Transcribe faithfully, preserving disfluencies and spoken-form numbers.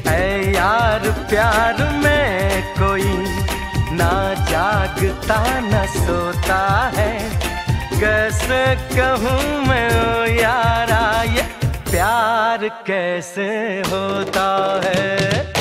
है यार प्यार में कोई ना जागता न सोता है। कैसे कहूँ मैं ओ यारा ये प्यार कैसे होता है।